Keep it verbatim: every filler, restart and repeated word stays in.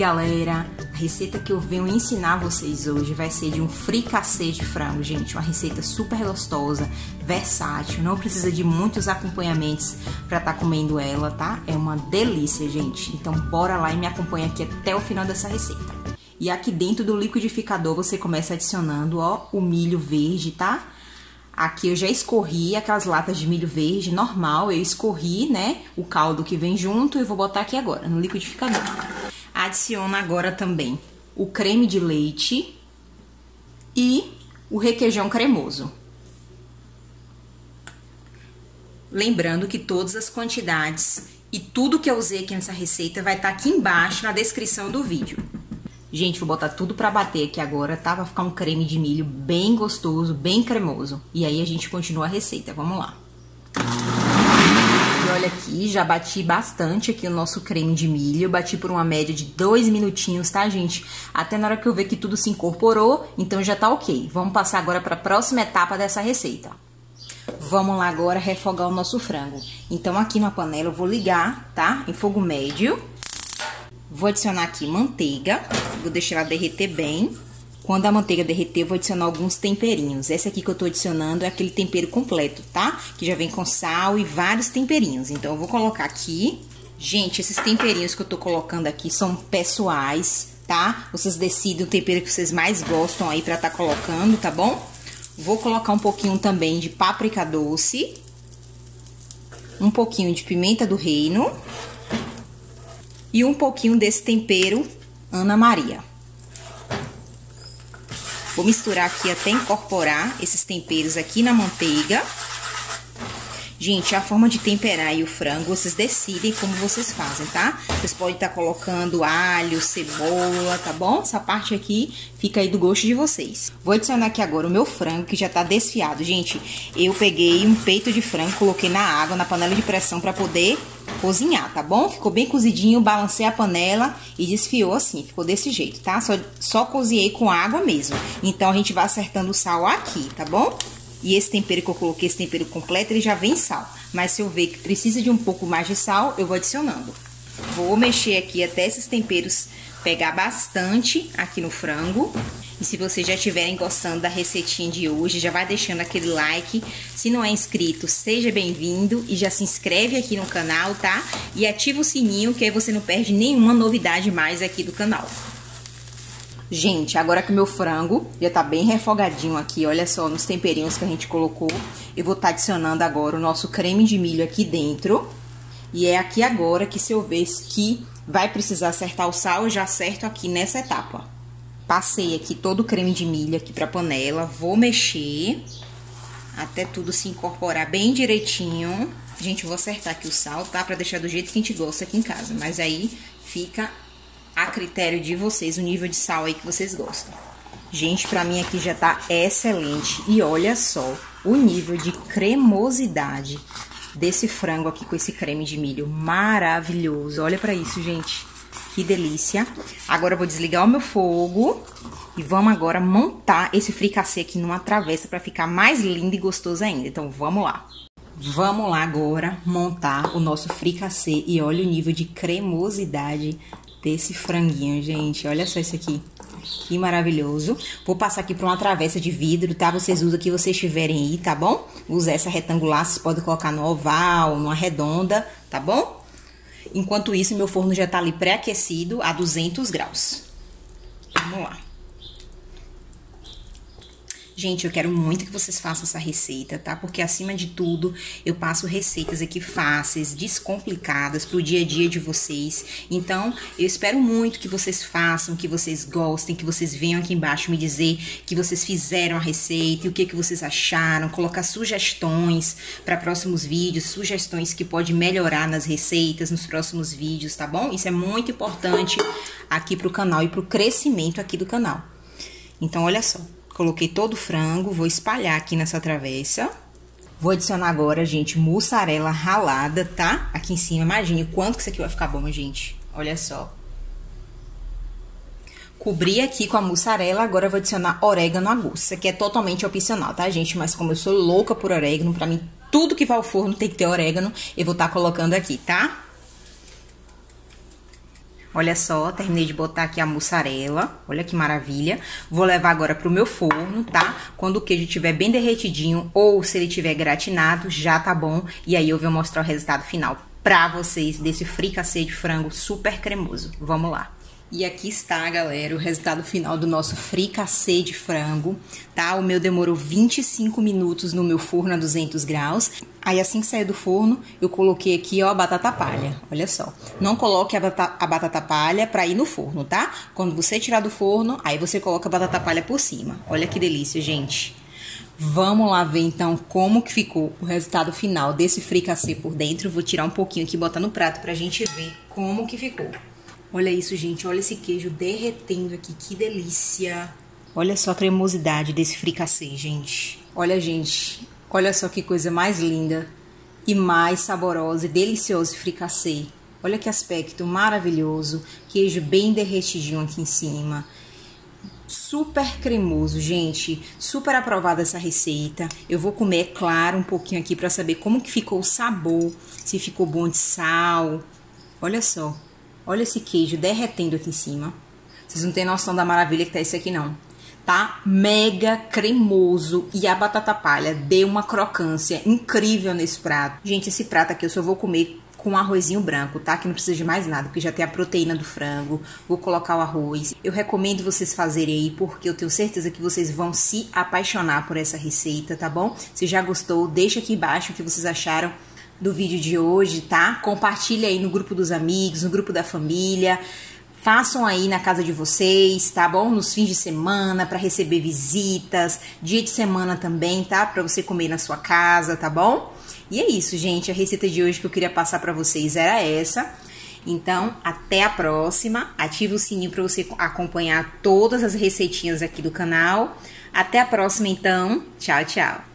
galera, a receita que eu venho ensinar vocês hoje vai ser de um fricassê de frango, gente. Uma receita super gostosa, versátil, não precisa de muitos acompanhamentos para estar comendo ela, tá? É uma delícia, gente. Então bora lá e me acompanha aqui até o final dessa receita. E aqui dentro do liquidificador você começa adicionando, ó, o milho verde, tá? Aqui eu já escorri aquelas latas de milho verde normal, eu escorri, né, o caldo que vem junto e vou botar aqui agora no liquidificador. Adiciono agora também o creme de leite e o requeijão cremoso. Lembrando que todas as quantidades e tudo que eu usei aqui nessa receita vai estar aqui embaixo na descrição do vídeo. Gente, vou botar tudo pra bater aqui agora, tá? Vai ficar um creme de milho bem gostoso, bem cremoso. E aí a gente continua a receita, vamos lá. E olha aqui, já bati bastante aqui o nosso creme de milho. Eu bati por uma média de dois minutinhos, tá, gente? Até na hora que eu ver que tudo se incorporou, então já tá ok. Vamos passar agora pra próxima etapa dessa receita. Vamos lá agora refogar o nosso frango. Então aqui na panela eu vou ligar, tá? Em fogo médio. Vou adicionar aqui manteiga, vou deixar ela derreter bem. Quando a manteiga derreter, eu vou adicionar alguns temperinhos. Esse aqui que eu tô adicionando é aquele tempero completo, tá? Que já vem com sal e vários temperinhos. Então, eu vou colocar aqui. Gente, esses temperinhos que eu tô colocando aqui são pessoais, tá? Vocês decidem o tempero que vocês mais gostam aí pra tá colocando, tá bom? Vou colocar um pouquinho também de páprica doce. Um pouquinho de pimenta do reino. E um pouquinho desse tempero Ana Maria. Vou misturar aqui até incorporar esses temperos aqui na manteiga. Gente, a forma de temperar aí o frango, vocês decidem como vocês fazem, tá? Vocês podem estar colocando alho, cebola, tá bom? Essa parte aqui fica aí do gosto de vocês. Vou adicionar aqui agora o meu frango, que já tá desfiado. Gente, eu peguei um peito de frango, coloquei na água, na panela de pressão pra poder cozinhar, tá bom? Ficou bem cozidinho, balancei a panela e desfiou assim, ficou desse jeito, tá? Só, só cozinhei com água mesmo. Então, a gente vai acertando o sal aqui, tá bom? E esse tempero que eu coloquei, esse tempero completo, ele já vem sal. Mas se eu ver que precisa de um pouco mais de sal, eu vou adicionando. Vou mexer aqui até esses temperos pegar bastante aqui no frango. E se vocês já estiverem gostando da receitinha de hoje, já vai deixando aquele like. Se não é inscrito, seja bem-vindo e já se inscreve aqui no canal, tá? E ativa o sininho, que aí você não perde nenhuma novidade mais aqui do canal. Gente, agora que o meu frango já tá bem refogadinho aqui, olha só, nos temperinhos que a gente colocou, eu vou estar adicionando agora o nosso creme de milho aqui dentro. E é aqui agora que se eu ver que vai precisar acertar o sal, eu já acerto aqui nessa etapa. Passei aqui todo o creme de milho aqui pra panela, vou mexer até tudo se incorporar bem direitinho. Gente, eu vou acertar aqui o sal, tá? Pra deixar do jeito que a gente gosta aqui em casa, mas aí fica a critério de vocês, o nível de sal aí que vocês gostam. Gente, pra mim aqui já tá excelente. E olha só o nível de cremosidade desse frango aqui com esse creme de milho maravilhoso. Olha pra isso, gente. Que delícia. Agora eu vou desligar o meu fogo e vamos agora montar esse fricassê aqui numa travessa pra ficar mais lindo e gostoso ainda. Então, vamos lá. Vamos lá agora montar o nosso fricassê e olha o nível de cremosidade desse franguinho, gente. Olha só isso aqui. Que maravilhoso. Vou passar aqui pra uma travessa de vidro, tá? Vocês usam o que vocês tiverem aí, tá bom? Usa essa retangular, vocês podem colocar no oval, numa redonda, tá bom? Enquanto isso, meu forno já tá ali pré-aquecido a duzentos graus. Vamos lá. Gente, eu quero muito que vocês façam essa receita, tá? Porque, acima de tudo, eu passo receitas aqui fáceis, descomplicadas pro dia a dia de vocês. Então, eu espero muito que vocês façam, que vocês gostem, que vocês venham aqui embaixo me dizer que vocês fizeram a receita e o que, que vocês acharam. Colocar sugestões para próximos vídeos, sugestões que podem melhorar nas receitas, nos próximos vídeos, tá bom? Isso é muito importante aqui pro canal e pro crescimento aqui do canal. Então, olha só. Coloquei todo o frango, vou espalhar aqui nessa travessa. Vou adicionar agora, gente, mussarela ralada, tá? Aqui em cima, imagine quanto que isso aqui vai ficar bom, gente. Olha só. Cobri aqui com a mussarela, agora eu vou adicionar orégano a gosto. Isso aqui é totalmente opcional, tá, gente? Mas como eu sou louca por orégano, pra mim, tudo que vai ao forno tem que ter orégano, eu vou estar colocando aqui, tá? Olha só, terminei de botar aqui a mussarela. Olha que maravilha. Vou levar agora pro meu forno, tá? Quando o queijo estiver bem derretidinho ou se ele estiver gratinado, já tá bom. E aí eu vou mostrar o resultado final pra vocês desse fricassê de frango super cremoso. Vamos lá. E aqui está, galera, o resultado final do nosso fricassê de frango, tá? O meu demorou vinte e cinco minutos no meu forno a duzentos graus. Aí, assim que saiu do forno, eu coloquei aqui, ó, a batata palha. Olha só. Não coloque a, bata a batata palha pra ir no forno, tá? Quando você tirar do forno, aí você coloca a batata palha por cima. Olha que delícia, gente. Vamos lá ver, então, como que ficou o resultado final desse fricassê por dentro. Eu vou tirar um pouquinho aqui e botar no prato pra gente ver como que ficou. Olha isso, gente. Olha esse queijo derretendo aqui. Que delícia. Olha só a cremosidade desse fricassê, gente. Olha, gente. Olha só que coisa mais linda e mais saborosa e delicioso fricassê. Olha que aspecto maravilhoso. Queijo bem derretidinho aqui em cima. Super cremoso, gente. Super aprovada essa receita. Eu vou comer, é claro, um pouquinho aqui pra saber como que ficou o sabor. Se ficou bom de sal. Olha só. Olha esse queijo derretendo aqui em cima. Vocês não têm noção da maravilha que tá esse aqui, não. Tá mega cremoso. E a batata palha deu uma crocância incrível nesse prato. Gente, esse prato aqui eu só vou comer com arrozinho branco, tá? Que não precisa de mais nada, porque já tem a proteína do frango. Vou colocar o arroz. Eu recomendo vocês fazerem aí, porque eu tenho certeza que vocês vão se apaixonar por essa receita, tá bom? Se já gostou, deixa aqui embaixo o que vocês acharam do vídeo de hoje, tá? Compartilha aí no grupo dos amigos, no grupo da família. Façam aí na casa de vocês, tá bom? Nos fins de semana, para receber visitas, dia de semana também, tá? Para você comer na sua casa, tá bom? E é isso, gente. A receita de hoje que eu queria passar para vocês era essa. Então, até a próxima. Ative o sininho para você acompanhar todas as receitinhas aqui do canal. Até a próxima, então. Tchau, tchau.